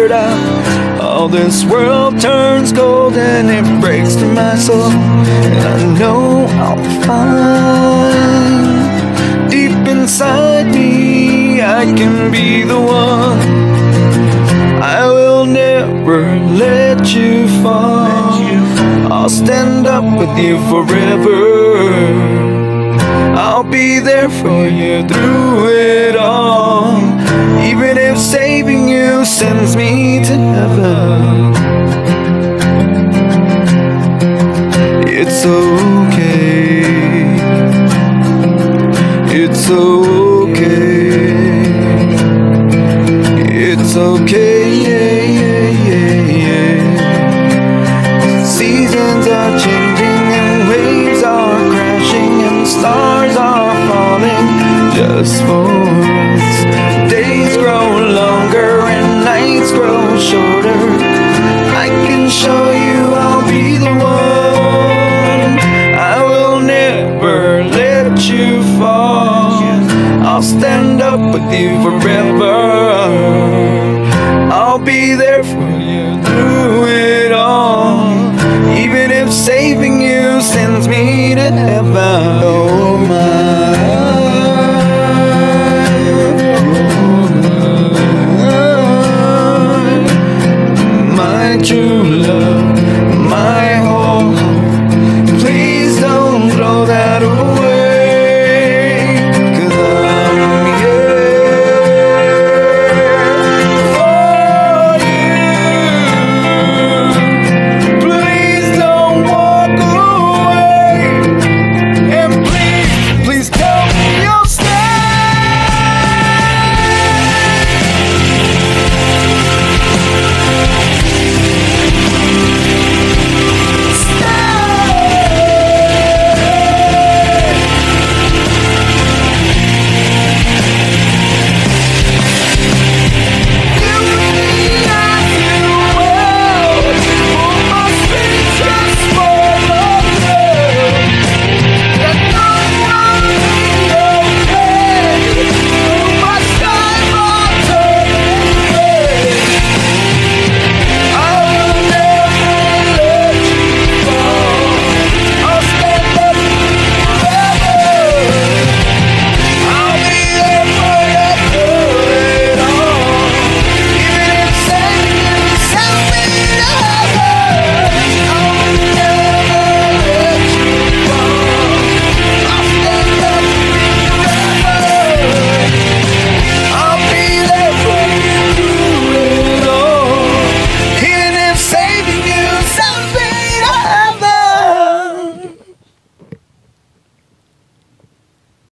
figured out. All this world turns cold and it breaks to my soul, and I know I'll find deep inside me I can be the one. I will never let you fall. I'll stand up with you forever. I'll be there for you through it all, even if saving you sends me to heaven. It's okay. It's okay. It's okay, yeah, yeah, yeah, yeah. Seasons are changing and waves are crashing and stars are falling just for us. Days grow longer and nights grow shorter. I can show you I'll be the one. I will never let you fall. I'll stand up with you forever.